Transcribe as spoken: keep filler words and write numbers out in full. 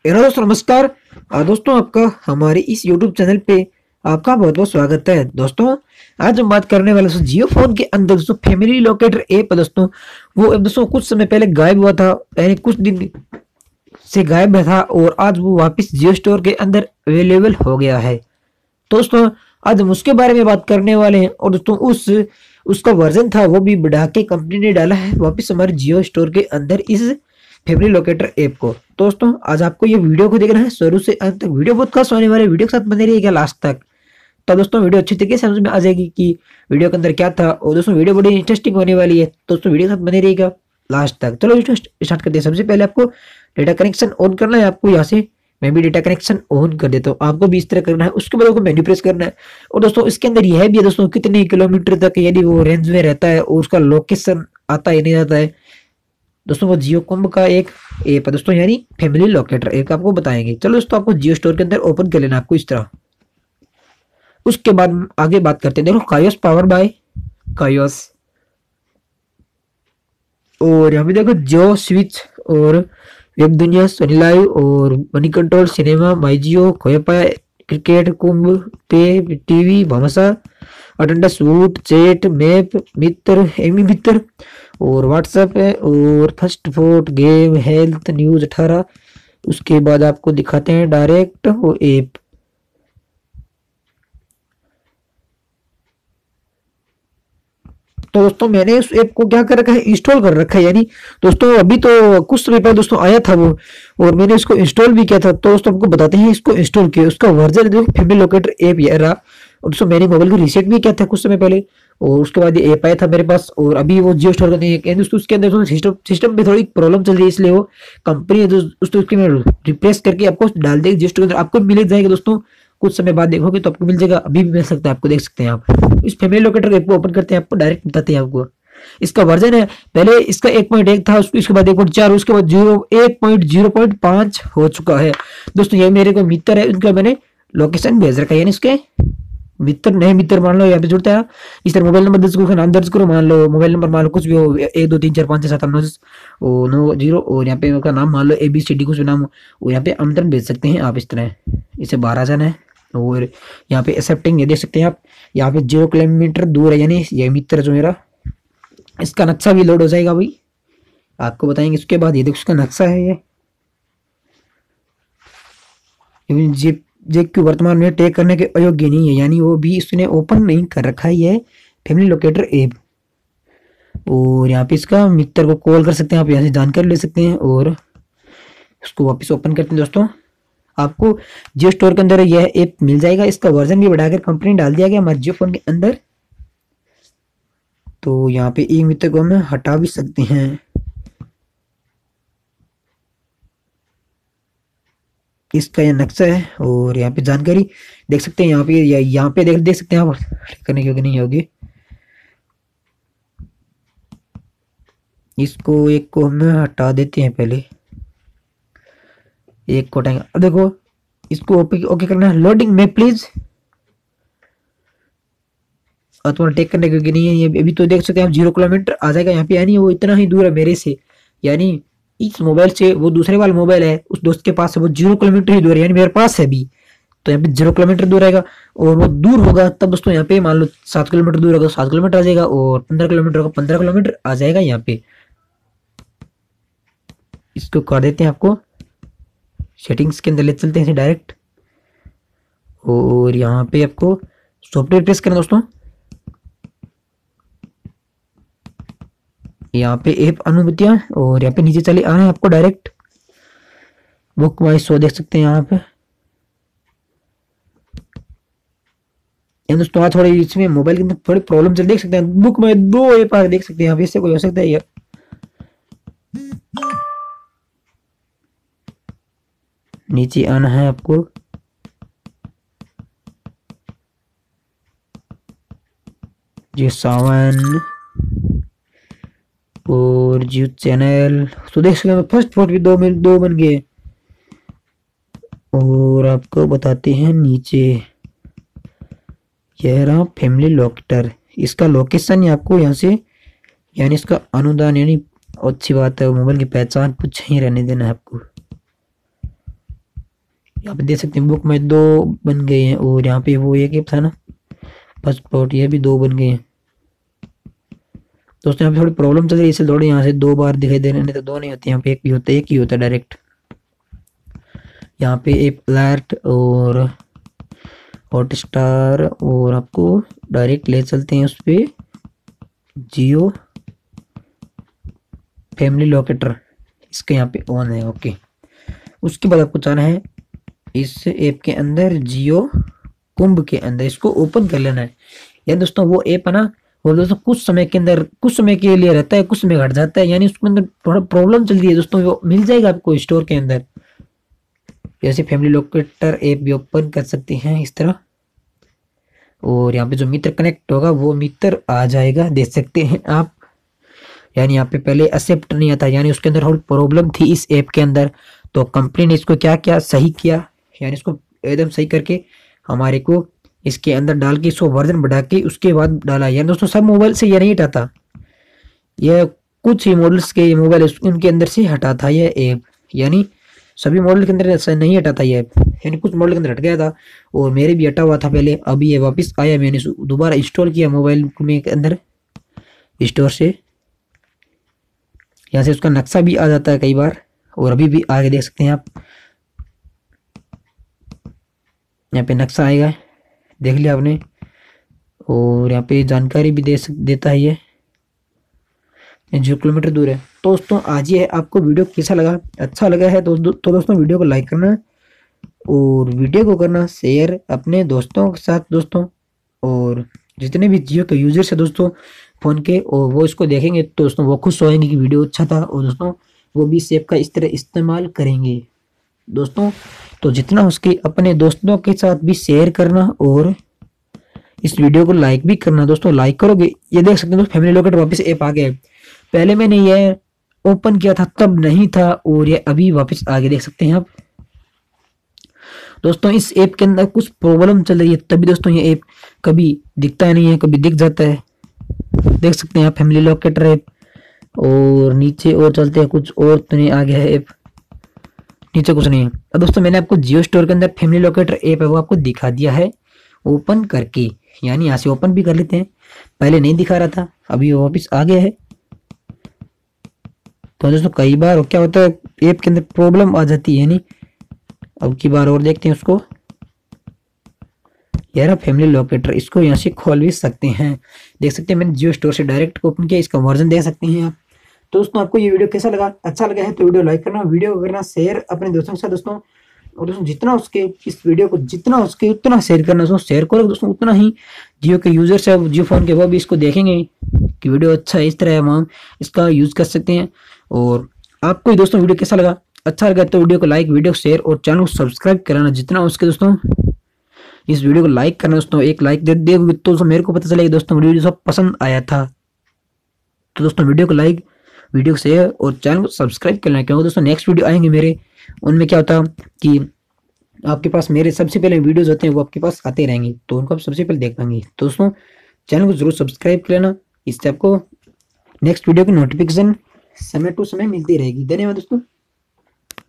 Hello दोस्तों, नमस्कार। आ, दोस्तों आपका हमारे इस यूट्यूब चैनल पे आपका बहुत बहुत स्वागत है। दोस्तों आज हम बात करने वाले दोस्तों जियो फोन के अंदर दोस्तों फैमिली लोकेटर ऐप है। दोस्तों वो ऐप दोस्तों कुछ समय पहले गायब हुआ था, यानी कुछ दिन से गायब था और आज वो वापस जियो स्टोर के अंदर अवेलेबल हो गया है। तो दोस्तों आज हम उसके बारे में बात करने वाले हैं और दोस्तों उस उसका वर्जन था वो भी बढ़ा के कंपनी ने डाला है वापस हमारे जियो स्टोर के अंदर इस फैमिली लोकेटर ऐप को। तो दोस्तों आज आपको ये वीडियो को देखना है शुरू से अंत तक। वीडियो बहुत खास होने वाले, वीडियो के साथ बने रहिएगा लास्ट तक। तो दोस्तों वीडियो अच्छी तरीके से समझ में आ जाएगी कि वीडियो के अंदर क्या था और दोस्तों वीडियो बड़ी इंटरेस्टिंग होने वाली है। तो दोस्तों वीडियो के साथ बने रहिएगा लास्ट तक। चलो स्टार्ट करते हैं। सबसे पहले आपको डेटा कनेक्शन ऑन करना है। आपको यहाँ से मैं भी डेटा कनेक्शन ऑन कर देता हूँ, आपको भी इस तरह करना है। उसके बाद आपको मेन्यू प्रेस करना है और दोस्तों इसके अंदर यह भी है दोस्तों कितने किलोमीटर तक यदि वो रेंज में रहता है और उसका लोकेशन आता है नहीं आता है। दोस्तों वो जियो कॉम का एक ऐप है दोस्तों, यानी फैमिली लोकेटर ऐप आपको बताएंगे। चलो दोस्तों आपको जियो स्टोर के अंदर ओपन कर लेना आपको इस तरह। उसके बाद आगे बात करते हैं। देखो कायोस पावर बाय कायोस, और यहाँ पे देखो जियो स्विच और वेब दुनिया, सोनी लाइव और money control, cinema, my Jio, खोएपा, cricket, Kumbh, pay TV, Bhamashah, attendance, Voot, chat, map, Mitra, एमी मित्र और व्हाट्सएप है और फर्स्ट फोर्ट, गेम, हेल्थ, न्यूज अठारह। उसके बाद आपको दिखाते हैं डायरेक्ट वो ऐप। तो दोस्तों मैंने उस ऐप को क्या कर रखा है, इंस्टॉल कर रखा है। यानी दोस्तों अभी तो कुछ समय पहले दोस्तों आया था वो और मैंने इसको इंस्टॉल भी किया था। तो दोस्तों आपको बताते हैं इसको इंस्टॉल किया, उसका वर्जन देखो फैमिली लोकेटर ऐप ये रहा। और दोस्तों मैंने मोबाइल को रीसेट भी किया था कुछ समय पहले और उसके बाद ये ऐप आया था मेरे पास और अभी वो जियो स्टोर का नहीं है। दोस्तों उसके अंदर सिस्टम सिस्टम में थोड़ी प्रॉब्लम चल रही है, इसलिए वो कंपनी दोस्तों उसके में रिप्लेस करके आपको डाल देगी जियो स्टोर के अंदर। आपको मिल जाएगा दोस्तों, कुछ समय बाद देखोगे तो आपको मिल जाएगा, अभी भी मिल सकता है आपको, देख सकते हैं आप। इस फैमिली लोकेटर ऐप को ओपन करते हैं, आपको डायरेक्ट बताते हैं आपको इसका वर्जन है। पहले इसका एक पॉइंट एक था, उसके बाद एक पॉइंट चार, उसके बाद जीरो एक पॉइंट जीरो पॉइंट पांच हो चुका है। दोस्तों ये मेरे को मित्र है, उनका मैंने लोकेशन भेज रखा है, यानी इसके मित्र नए मित्र मान लो यहाँ पे जुड़ता है। इस तरह मोबाइल नंबर दर्ज करो, नाम दर्ज करो, मान लो मोबाइल नंबर मान लो कुछ भी हो, एक दो तीन चार पाँच छह सात आठ नौ दस और नौ जीरो, और यहाँ पे उनका नाम मान लो ए बी सी डी कुछ भी नाम हो, और यहाँ पे आमंत्रण भेज सकते हैं आप इस तरह। इसे बारह जन है और यहाँ पे एक्सेप्टिंग ये देख सकते हैं आप। यहाँ पे जीरो किलोमीटर दूर है, यानी ये मित्र जो मेरा, इसका नक्शा भी लोड हो जाएगा भाई, आपको बताएंगे। उसके बाद ये देखो उसका नक्शा है ये जे जे क्यू वर्तमान में टैग करने के अयोग्य नहीं है, यानी वो भी इसने ओपन नहीं कर रखा है ये फैमिली लोकेटर ऐप। और यहाँ पे इसका मित्र को कॉल कर सकते हैं आप, यहाँ से जानकारी ले सकते हैं और उसको वापस ओपन करते हैं। दोस्तों आपको जियो स्टोर के अंदर यह ऐप मिल जाएगा, इसका वर्जन भी बढ़ाकर कंपनी डाल दिया गया हमारे जियो फोन के अंदर। तो यहाँ पे एक मित्र को हम हटा भी सकते हैं। इसका यह नक्शा है और यहाँ पे जानकारी देख सकते हैं। यहाँ पे यहाँ पे देख देख सकते हैं आप, करने की होगी नहीं होगी। इसको एक को हम हटा देते हैं, पहले एक को हटाएंगे। अब देखो इसको ओके ओके करना है। लोडिंग में प्लीज तुम्हारा टेक करने की नहीं है ये अभी। तो देख सकते हैं आप जीरो किलोमीटर आ जाएगा यहाँ पे, यानी वो इतना ही दूर है मेरे से, यानी इस मोबाइल से वो दूसरे वाला मोबाइल है उस दोस्त के पास है, वो जीरो किलोमीटर ही दूर है, यानी मेरे पास है भी। तो यहाँ पे जीरो किलोमीटर दूर आएगा और वो दूर होगा तब दोस्तों यहाँ पे मान लो सात किलोमीटर दूर होगा सात किलोमीटर आ जाएगा और पंद्रह किलोमीटर होगा पंद्रह किलोमीटर आ जाएगा यहाँ पे। इसको कर देते हैं, आपको सेटिंग्स के अंदर ले चलते हैं डायरेक्ट और यहाँ पे आपको सॉफ्टवेयर प्रेस करना दोस्तों। यहाँ पे ऐप अनुमतियां और यहाँ पे नीचे चले आना है आपको डायरेक्ट। बुक माई शो देख सकते हैं यहाँ पे। दोस्तों थोड़ी इसमें मोबाइल के अंदर थोड़ी प्रॉब्लम चल देख सकते हैं। बुक माई दो ऐप देख सकते हैं यहाँ पे, इससे कोई हो सकता है यार। नीचे आना है आपको, जी सावन और जियो चैनल। तो देख सकते हैं फर्स्ट फोर्ट भी दो में दो बन गए। और आपको बताते हैं नीचे यह रहा फैमिली लोकेटर, इसका लोकेशन आपको यहाँ से, यानी इसका अनुदान, यानी अच्छी बात है मोबाइल की पहचान कुछ ही रहने देना है आपको। यहाँ पे देख सकते हैं बुक में दो बन गए हैं, और यहाँ पे वो एक था ना पासपोर्ट, ये भी दो बन गए हैं। दोस्तों यहाँ पे थोड़ी प्रॉब्लम चल रही है, इसलिए थोड़े यहाँ से दो बार दिखाई दे रहे हैं, नहीं तो दो नहीं होते, यहाँ पे एक ही होता है, एक ही होता है डायरेक्ट। यहाँ पे एक अलर्ट और हॉटस्टार, और आपको डायरेक्ट ले चलते हैं उस पर जियो फैमिली लोकेटर, इसके यहाँ पे ऑन है। ओके, उसके बाद आपको जाना है इस ऐप के अंदर, जियो कुंभ के अंदर, इसको ओपन कर लेना है। यार दोस्तों वो ऐप है ना, वो दोस्तों कुछ समय के अंदर, कुछ समय के लिए रहता है, कुछ समय घट जाता है, यानी उसके अंदर थोड़ा प्रॉब्लम चल रही है दोस्तों। वो मिल जाएगा आपको स्टोर के अंदर। जैसे फैमिली लोकेटर ऐप भी ओपन कर सकते हैं इस तरह, और यहाँ पे जो मित्र कनेक्ट होगा वो मित्र आ जाएगा, देख सकते हैं आप। यानी यहाँ पे पहले एक्सेप्ट नहीं आता, यानी उसके अंदर थोड़ी प्रॉब्लम थी इस ऐप के अंदर, तो कंपनी ने इसको क्या क्या सही किया, यानी इसको एकदम सही करके हमारे को इसके अंदर डाल के इसको वर्जन बढ़ा के उसके बाद डाला। यानी दोस्तों सब मोबाइल से ये नहीं हटाता, यह कुछ ही मॉडल्स के मोबाइल उनके अंदर से हटा था यह ऐप, यानी सभी मॉडल के अंदर ऐसा नहीं हटा था ये ऐप, यानी कुछ मॉडल के अंदर हट गया था, और मेरे भी हटा हुआ था पहले, अभी ये वापस आया, मैंने दोबारा इंस्टॉल किया मोबाइल में के अंदर स्टोर से। यहाँ से उसका नक्शा भी आ जाता है कई बार, और अभी भी आगे देख सकते हैं आप, यहाँ पे नक्शा आएगा, देख लिया आपने, और यहाँ पे जानकारी भी दे सक देता है ये जो किलोमीटर दूर है। तो दोस्तों आज ये आपको वीडियो कैसा लगा, अच्छा लगा है तो, तो दोस्तों वीडियो को लाइक करना, और वीडियो को करना शेयर अपने दोस्तों के साथ दोस्तों, और जितने भी जियो के यूजर्स है दोस्तों फ़ोन के, और वो इसको देखेंगे तो दोस्तों वो खुश होएंगे कि वीडियो अच्छा था, और दोस्तों वो भी इस ऐप का इस तरह इस्तेमाल करेंगे दोस्तों। तो जितना हो सके अपने दोस्तों के साथ भी शेयर करना, और इस वीडियो को लाइक भी करना दोस्तों। लाइक करोगे, ये देख सकते हैं फैमिली लोकेटर वापस ऐप आ गया है, पहले मैंने ये ओपन किया था तब नहीं था, और ये अभी वापस आगे देख सकते हैं आप दोस्तों। इस ऐप के अंदर कुछ प्रॉब्लम चल रही है, तभी दोस्तों ये ऐप कभी दिखता नहीं है, कभी दिख जाता है, देख सकते हैं आप फैमिली लोकेटर ऐप। और नीचे और चलते हैं, कुछ और तो नहीं आ गया है ऐप, नीचे कुछ नहीं है। अब दोस्तों मैंने आपको जियो स्टोर के अंदर फैमिली लोकेटर ऐप है वो आपको दिखा दिया है ओपन करके, यानी यहाँ से ओपन भी कर लेते हैं, पहले नहीं दिखा रहा था, अभी वो वापस आ गया है। तो दोस्तों कई बार क्या होता है ऐप के अंदर प्रॉब्लम आ जाती है, नहीं अब की बार और देखते हैं उसको। यार फैमिली लोकेटर, इसको यहाँ से खोल भी सकते हैं, देख सकते हैं मैंने जियो स्टोर से डायरेक्ट ओपन किया, इसका वर्जन देख सकते हैं आप। तो दोस्तों आपको ये वीडियो कैसा लगा, अच्छा लगा है तो वीडियो लाइक करना, वीडियो करना शेयर अपने दोस्तों के साथ दोस्तों, और दोस्तों जितना उसके इस वीडियो को जितना उसके उतना शेयर करना दोस्तों, शेयर करो दोस्तों, उतना ही जियो के यूजर्स है जियो फोन के वो भी इसको देखेंगे कि वीडियो अच्छा है, इस तरह हम इसका यूज कर सकते हैं। और आपको दोस्तों वीडियो कैसा लगा, अच्छा लगा तो वीडियो को लाइक, वीडियो शेयर और चैनल को सब्सक्राइब कराना जितना उसके दोस्तों। इस वीडियो को लाइक करना दोस्तों, एक लाइक दे दोगे तो दोस्तों मेरे को पता चलेगा दोस्तों वीडियो सब पसंद आया था। तो दोस्तों वीडियो को लाइक, वीडियो को शेयर और चैनल को सब्सक्राइब करना, क्योंकि दोस्तों नेक्स्ट वीडियो आएंगे मेरे, उनमें क्या होता कि आपके पास मेरे सबसे पहले वीडियोस होते हैं वो आपके पास आते रहेंगे, तो उनको आप सबसे पहले देख पाएंगे। तो दोस्तों चैनल को जरूर सब्सक्राइब कर लेना, इससे आपको नेक्स्ट वीडियो की नोटिफिकेशन समय टू समय मिलती रहेगी। धन्यवाद दोस्तों।